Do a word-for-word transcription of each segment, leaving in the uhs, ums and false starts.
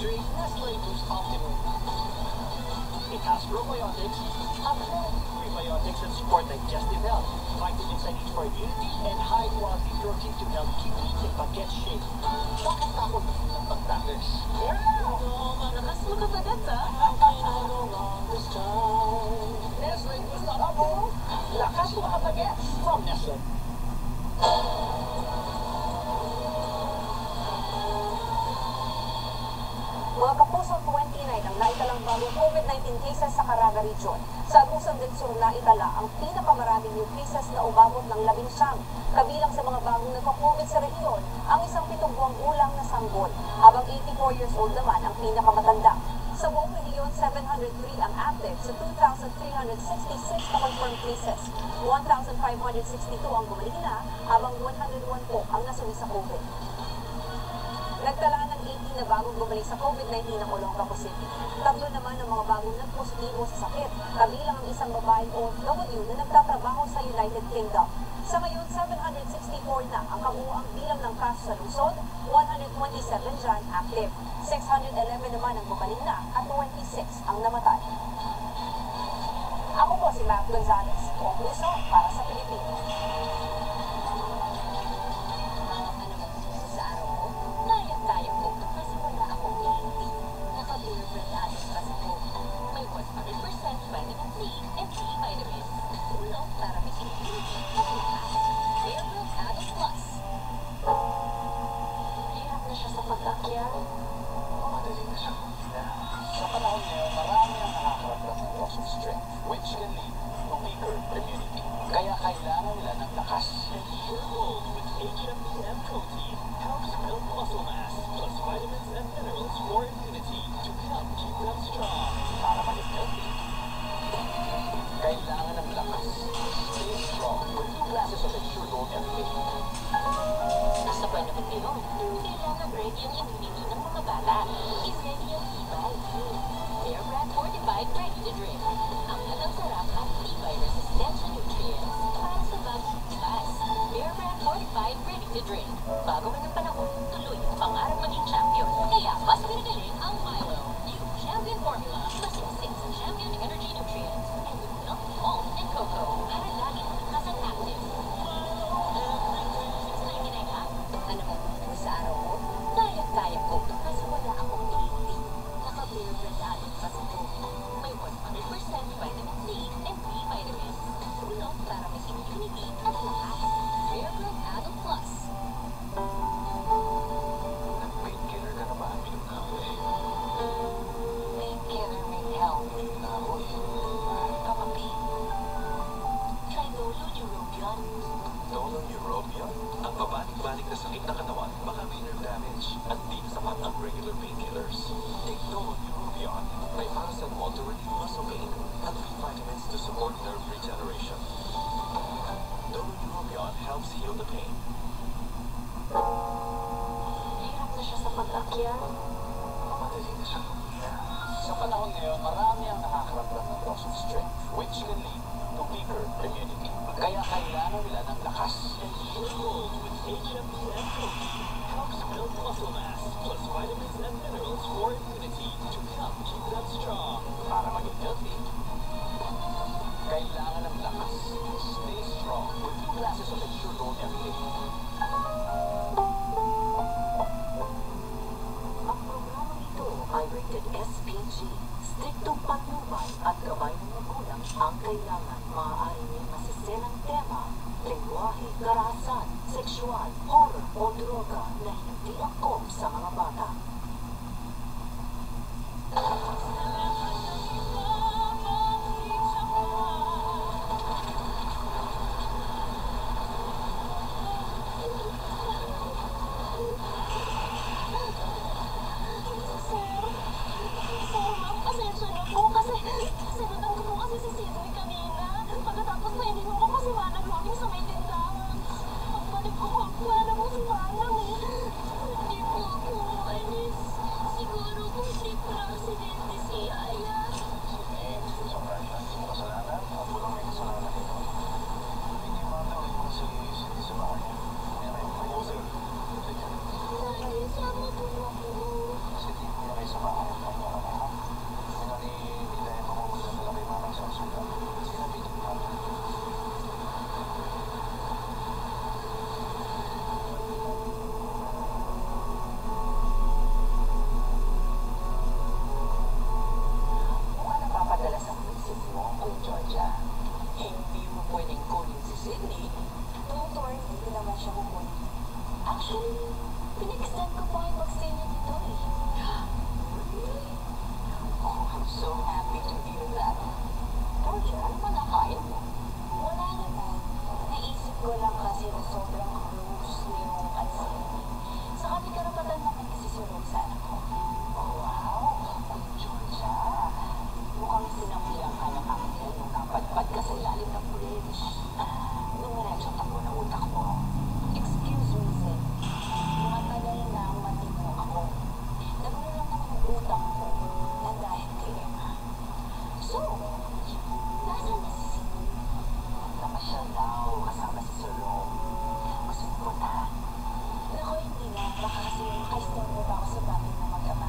Drink Nestle Boost Optimum. It has probiotics, prebiotics that support digestive health, vitamins I need for immunity, and high-quality protein to help keep eating baguette shape. Bakit ako ng pagtagas? Lakas mo ka bagat, ha? Nestle Boost Optimum. Lakas mo ka baguette from Nestle. Mga kapuso, twenty-nine ang naitalang bagong COVID nineteen cases sa Caraga Region. Sa Agusan del Sur naitala ang pinakamaraming new cases na umabot ng labing siyam. Kabilang sa mga bagong nagka-COVID sa rehiyon, ang isang pitong buwang gulang na sanggol, habang eighty-four years old naman ang pinakamatanda. Sa buong rehiyon, seven hundred three ang active sa two thousand three hundred sixty-six na confirmed cases. one thousand five hundred sixty-two ang gumaling na, habang one hundred one po ang nasuli sa COVID. Nagtala ng eighteen na bagong gumaling sa COVID nineteen ng Olongapo City. Tatlo naman ang mga bagong nagpositibo sa sakit, kabilang ang isang babaeng O F W na nagtatrabaho sa United Kingdom. Sa ngayon, seven hundred sixty-four na ang kabuuang bilang ng kaso sa lungsod, one hundred twenty-seven dyan active. six hundred eleven naman ang gumaling na at twenty-six ang namatay. Ako po si Matt Gonzalez, buong puso para sa Pilipinas. Sa panahon ngayon, marami ang nakakaramdam ng loss of strength, which can lead to weaker immunity. Kaya kailangan nila ng lakas. Herbal with H M B M protein helps build muscle mass, plus vitamins and minerals for immunity to help keep them strong. Para maging healthy, kailangan ng lakas. Stay strong with two glasses of Ensure Gold every day. Sa panahon ngayon, kailangan break yung immunity ng mga bata. I-ready yung tibay. Bear Brand Fortified Ready to Drink. Ang hatang sarap at tibay resistensya nutrients para sa bagong tibas. Bear Brand Fortified Ready to Drink. Bago man ang panahon, tuloy ang pangarap maging champion. Kaya mas pinagaling ang Milo. New Champion Formula. Mas six Champion Energy Nutrients. And with milk, malt, and cocoa. Para lagi ang lakas at active. Ano mo sa araw ko? Kaya-kaya ko kasi wala akong iniitim. Naka-Bear Brand Adult kasi ko. May one hundred percent vitamin C and B vitamins. Tulong para may immunity at lakas. Bear Brand Adult Plus. Nag-painkiller ka na ba? Minom na ako eh. Painkiller may help. Minom na ako eh. Probably. Try Dolo Neurobion. Dolo Neurobion? Ang pabalik-balik na sakit ng katawan, baka may nerve damage at di sapat ang regular painkillers. Take Dolo Neurobion. May paracetamol to relieve muscle pain at B vitamins to support nerve regeneration. Dolo Neurobion helps heal the pain. Hirap na siya sa pag-akyat. Madali na siya. Sa panahon ngayon, marami ang nakakaramdam ng loss of strength, which can lead to weaker immunity. Kaya kailangan nila ng lakas. Herbal with H M B M protein helps build muscle mass, plus vitamins and minerals for immunity to help keep them strong. Para maging healthy, kailangan ng lakas. Stay strong with two glasses of Ensure Gold every day. Ang programang ito ay rated S P G. Striktong patnubay at gabay ng magulang ang kailangan. Maaari niyang masiselang tema, lengguwahe, karahasan, sexual, horror o droga na hindi angkop sa mga bata. Pasensya na po. kasi sobrang close na yung pansin. Saka may karapatan naman kasi si Rose sa anak ko. Wow, Queen Georgia. Mukhang sinamulang ka ng angel nung napadpad ka sa ilalim ng bridge. Nung medyo takbo ng utak mo, Excuse me, Zen. Matagal na matino ako. Nagulo lang naman ang utak ko na dahil kay Emma. So, nasaan na si Zen? namasyal daw kasama si Sir Rome. Gusto mo na. Naku, hindi na. Baka kasi makaistorbo pa ako sa bagay na mag-ama.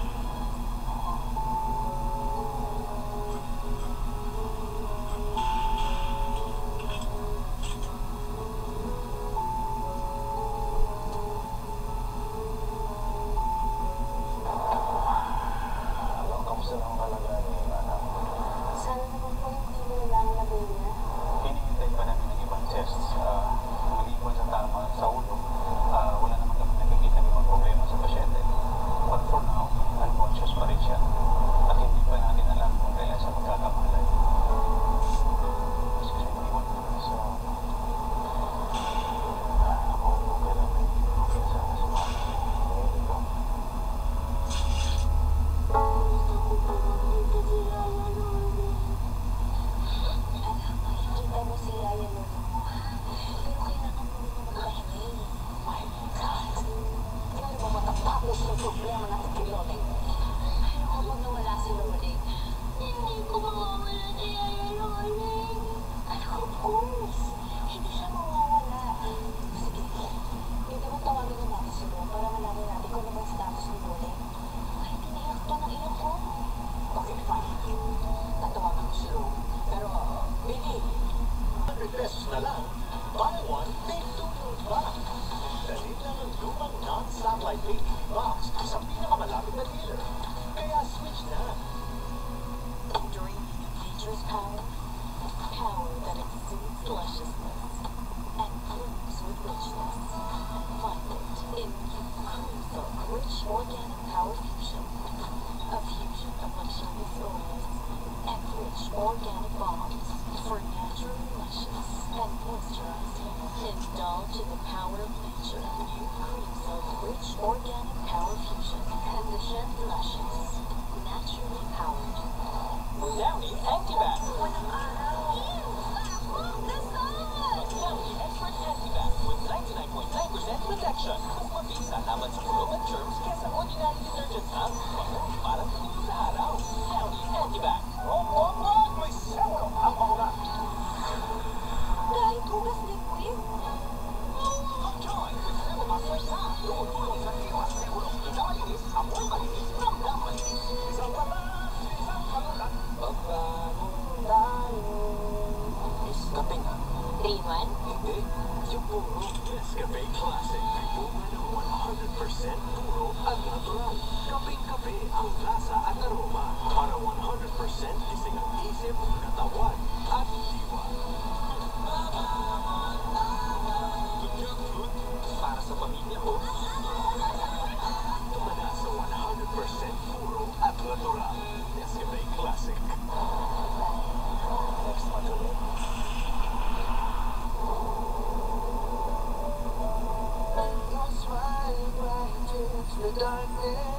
Alam, kamusta lang talaga ni anak? Sana naman po hindi mo lang nabay niya. Hinihintay pa namin ng ibang tests. Uh, Maliban sa tama sa ulo, ah, wala naman kami nakikita ng ibang problema sa pasyente. But for now, unconscious pa rin siya. At hindi pa natin alam kung kailan siya magkakamalay. Excuse me, iwan ko na sa... Ah, ako, okay lang. Okay sana si Mama. Ngayon ikaw. Anak, makikita mo si Yaya Lolo mo. Pero kailangan mo rin magpahingi. My God! Kailan mo matatapos yung problema natin kay Loling? Ayoko pag nawala si Loling. Hindi ko mawawala si Yaya Loling. Anak, of course. Hindi siya mawawala. Sige, pwede mo tawagin mo natin si Ro para malaman natin kung ano ba ang status ni Loling. Ay, tiniyak pa ng iyak ko. Okay, fine. Tatawagan ko si Rome. Pero, Biggie, one hundred pesos na lang. Buy one, pay two yung iba. Dali lang ang lumang non-satellite pay T V box sa pinakamalapit na dealer. Kaya switch na. Entering nature's power, power that exudes lusciousness and blooms with richness. Find it in Cruiser Rich Organic Power Fusion. A fusion of luxurious oils and rich organic bonds for naturally luscious and moisturized hair. Indulge in the power of nature. New Cruiser Rich Organic Power Fusion. Conditioned luscious. Naturally powered. Downy Antibac. Walang araw. Downy Expert Antibac with ninety-nine point nine percent protection. Mas mabisa laban sa kulong at germs kesa ordinary detergent ha. Bango, parang tulong sa araw. Downy Antibac. Oh, oh, oh! May sewro ang mauna. Kahit hugas liquid. Joy with Sewro Masosa. Tumutulong sa iwas sewro. Ikalinis, amoy malinis, ramdam malinis. Isang pala, isang kalulan. Pagbangon tayo. Is kape nga. three in one? Hindi. Yung puro Nescafe Classic. Bunga ng one hundred percent puro at natural. Kapeng-kape ang lasa at aroma. Para one hundred percent gising ang isip, katawan at diwa. Para sa pamilya ko. Tumana sa one hundred percent puro at natural. Nescafe Classic. Next month ulit. You're smiling right into the darkness.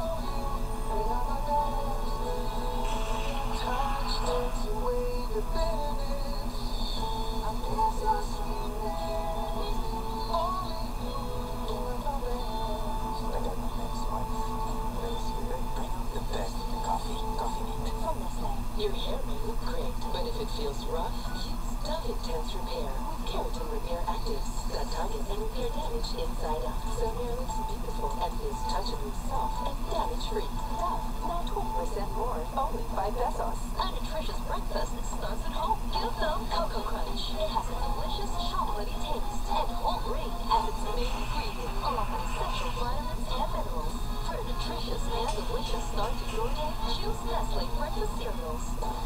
Touch takes away the bitterness. I feel so sweet. Only you are the best. Tagal ng next month. Let's see them bring out the best in the coffee. Coffee meat. From Nestle. Your hair may look great, but if it feels rough, use Dove Intense Repair with Keratin Repair Actives that target and repair damage inside out. So hair looks beautiful and feels touchably soft and damage-free. Dove, now twenty percent more, only five pesos. A nutritious breakfast that starts at home. Give them Cocoa Crunch. It has a delicious chocolatey taste and whole grain as its main ingredient, along with essential vitamins and minerals. For a nutritious and delicious start to your day, choose Nestle breakfast cereals.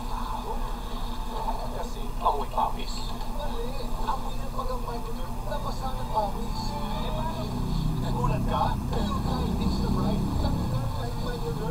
Kasi amoy pawis. Mali, amoy ng pag-ampay ko doon, nabasa ng pawis. Eh paano? Nagulat ka? Pero kahit it's the right, talagang like my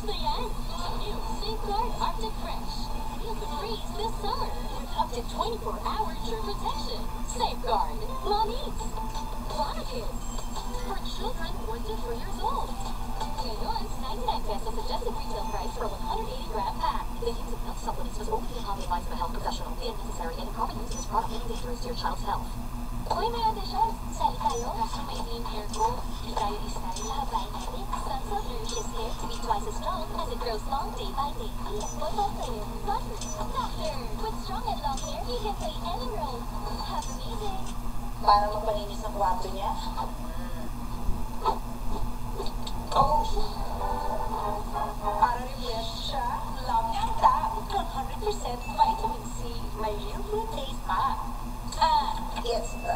na yan! New Safeguard Arctic Fresh. Feel the freeze this summer with up to twenty-four hour germ protection. Safeguard. Mommies. Bonakid. For children one to three years old. Ngayon, ninety-nine pesos suggested retail price for a one hundred eighty gram pack. The use of milk supplements was only upon the advice of a health professional. The unnecessary and improper use of this product may be dangerous to your child's health. Uy, may audition. Sali tayo. Kaso may main hair ko. Hindi tayo istyle. Habayin natin. Sunsilk nourishes hair to be twice as strong as it grows long day by day. What about player? Butter. Doctor. With strong and long hair, you can play any role. Have amazing. Para mapalinis ang kwarto niya. Oh! Para refresh siya, love niya ang tab. one hundred percent vitamin C. May real fruit taste pa. Ah, it's the...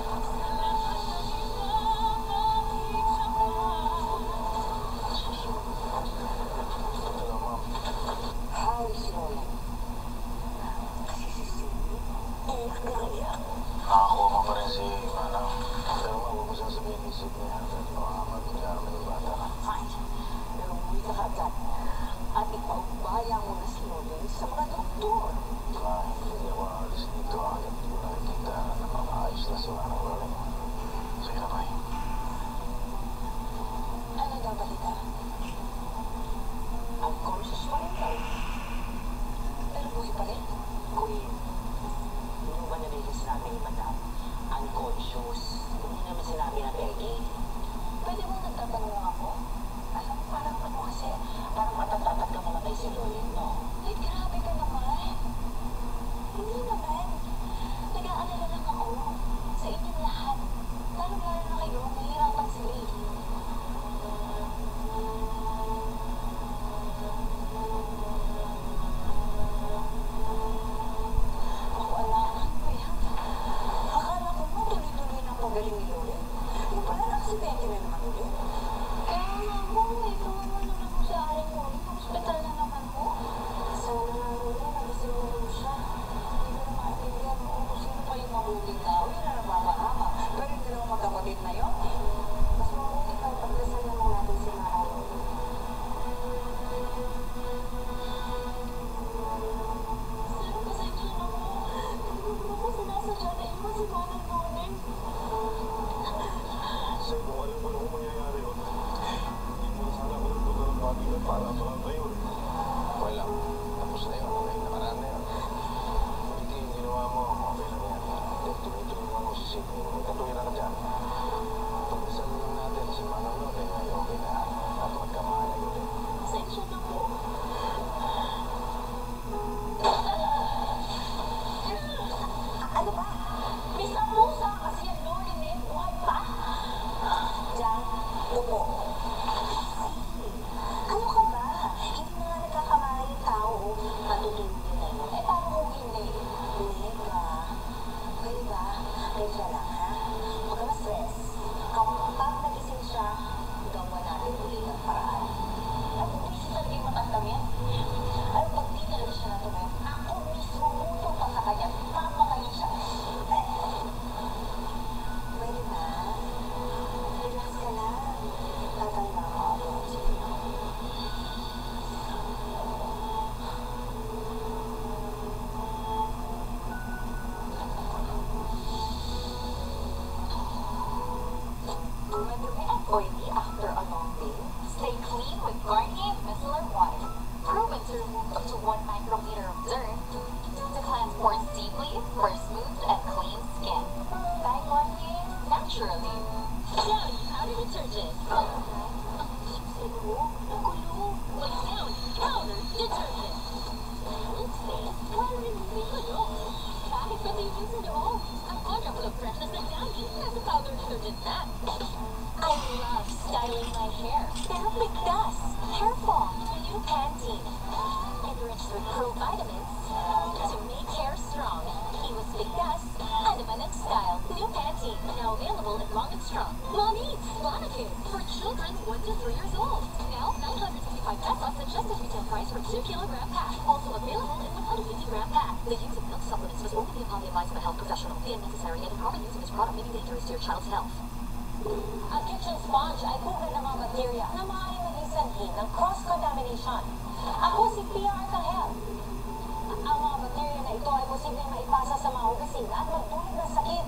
How is your mom? Kasi si Cindy, iyak na iyak. Nakakuha mo pa rin si Manang. Pero huwag mo sasabihin ni Sydney ha. Dahil baka mag-iarami yung bata ka. Fine. Pero umuwi ka agad. At ipaubaya mo na si Loling sa mga doktor. Ah, hindi ako alis dito agad. Hindi ko nakikita na makaayos na si Manang Loling. Sige na, bye. Ano daw balita? Unconscious pa rin daw. Pero buhay pa rin. Queen, yung ba narinig sinabi ni Madam? Unconscious. Hindi naman sinabi na Peggy. Pwede mo nagtatanong lang ako? Alam, parang ano kasi, parang matatatag ka mamatay si Loling, no? Ay, grabe ka naman. Hindi naman. Nag-aalala lang ako sa inyong lahat. Lalo-lalo na kayo, nahihirapan sila eh. Ako, anak, ano ba yan? Akala ko mo tuloy-tuloy ng pagaling ni Loling. Yung pala nakasipente na naman ulit. Kaya nga mo, eh, kawawa naman mo sa aring Loling. Hospital na naman mo. Sana nga Loling, nagising mo naman siya. Hindi ko na maintindihan mo kung sino pa yung mabuting tao. Yun na nagmamahama. Pero hindi naman magkapatid na yun. Mas mabuti pa pagdasal na lang natin si Mara Loling. Sir, pasensya na mo. Hindi ko naman sinasadya na iwan si Manang Loling. Sir, kung alam mo na kung mangyayari yun, hindi mo sana ako nagpunta ng Maynila para parang kayo rin. Okay lang. Tapos na yun. Okay, nakaraan na yun. Hindi yung ginawa mo. Okay lang yan. Dahil tuloy-tuloy mo si Sydney. Magkatuwira ka dyan. Pagdasal lang natin si Manang Loling ay okay na. At magkamahalag ulit. Pasensya na po. Ano ba? May samusa kasi ang Loling eh. Buhay pa. Diyan, lupo. Ano ka ba? Hindi na nga nagkakamala yung tao. Matutulog yun na yun. Eh, paano kung hindi? Nega. Pwede ba? Medyo lang, ha? Huwag ka ma-stress. Kapag nagising siya, gawa natin ulit ang paraan. At hindi siya talaga yung matandamin. At pag di talaga siya natuloy, ako mismo utong pa sa kanya. Papatayin siya. Eh, pwede ba? Relax ka lang. Tatanda ka ako. Madumi at oily after a long day? Stay clean with Garnier Micellar Water. Proven to remove up to one micrometer of dirt to cleanse pores deeply for smooth and clean skin. By Garnier, naturally. Downy powder detergent. Sino? Ang gulo. With Downy powder detergent. It stays while removing kulong. Bakit ba tingin sa loob? Ang wonderful of freshness ng Downy has a powder detergent na. I love styling my hair. Pero bigdas. Hair fall. The new Pantene. Enriched with provitamins to make hair strong. Iwas bigdas. Ano man ang style. New Pantene. Now available in long and strong. Mommy, Bonakid for children one to three years old. Now nine hundred fifty-five pesos suggested retail price for two kilogram pack. Also available in one hundred fifty gram pack. The use of milk supplements was only upon the advice of a health professional. The unnecessary and improper use of this product may be dangerous to your child's health. Ang kitchen sponge ay pugad ng mga bacteria na maaaring maging sanhi ng cross-contamination fermentation. Ako si Pia Arcangel. Ang mga bakterya na ito ay posibleng maipasa sa mga opisina at magdulot ng sakit.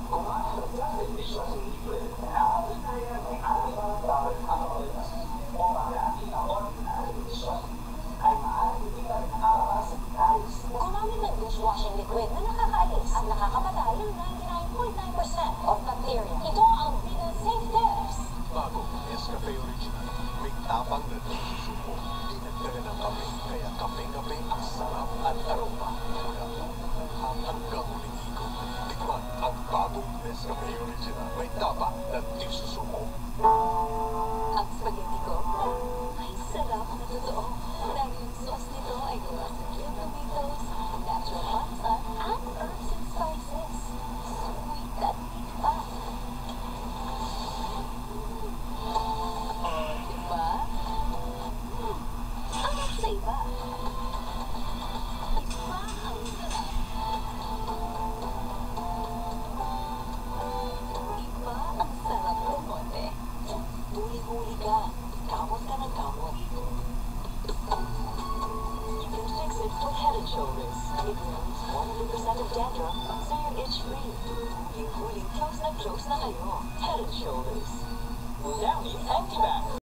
Gumamit ng dishwashing liquid na nakakaalis at nakakapatay ng ninety-nine point nine percent of bacteria. Ito ang Vida Safe Tips. Bago, Nescafe Original. May tapang na nagsusuko. Dinagdagan ng kape, kaya kape-kape ang sarap at aroma. Mula unang hanggang huling ikot. Tikman ang bagong Nescafe Original. May tapa na nagsusuko. Ang spaghetti ko, ay sarap na totoo. Dahil yung sauce nito ay gawa sa grilled tomatoes, natural hot sauce, at herbs and spices. Sweet at meat pa. Oh, diba? Hmm, sarap sa iba. Iba ang sarap. Iba ang sarap ng mote. Huli-huli ka. Kamot ka ng kamot. You can fix it with Head and Shoulders. It removes one hundred percent of dandruff, so you're itch-free. Huling-huling close na close na kayo. Head and Shoulders. Downy Antibac.